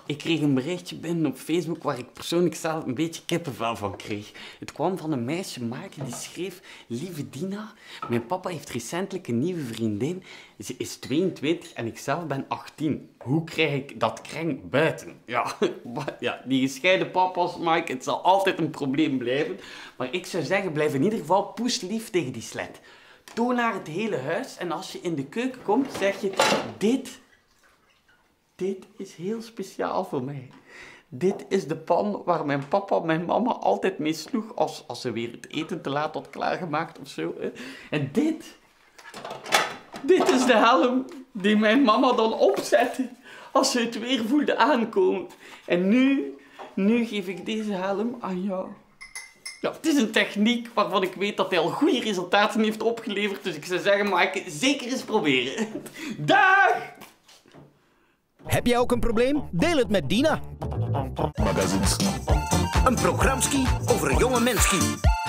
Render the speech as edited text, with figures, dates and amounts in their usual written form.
Ik kreeg een berichtje binnen op Facebook waar ik persoonlijk zelf een beetje kippenvel van kreeg. Het kwam van een meisje Maaike die schreef: Lieve Dina, mijn papa heeft recentelijk een nieuwe vriendin. Ze is 22 en ik zelf ben 18. Hoe krijg ik dat kreng buiten? Ja, die gescheiden papa's, Maaike, het zal altijd een probleem blijven. Maar ik zou zeggen, blijf in ieder geval poeslief tegen die slet. Toon naar het hele huis en als je in de keuken komt, zeg je: Dit is heel speciaal voor mij. Dit is de pan waar mijn papa mijn mama altijd mee sloeg als ze weer het eten te laat had klaargemaakt of zo. En dit is de helm die mijn mama dan opzette als ze het weer voelde aankomen. En nu geef ik deze helm aan jou. Ja, het is een techniek waarvan ik weet dat hij al goede resultaten heeft opgeleverd. Dus ik zou zeggen, Maaike, zeker eens proberen. Dag! Heb jij ook een probleem? Deel het met Dina. Een programski over een jonge menski.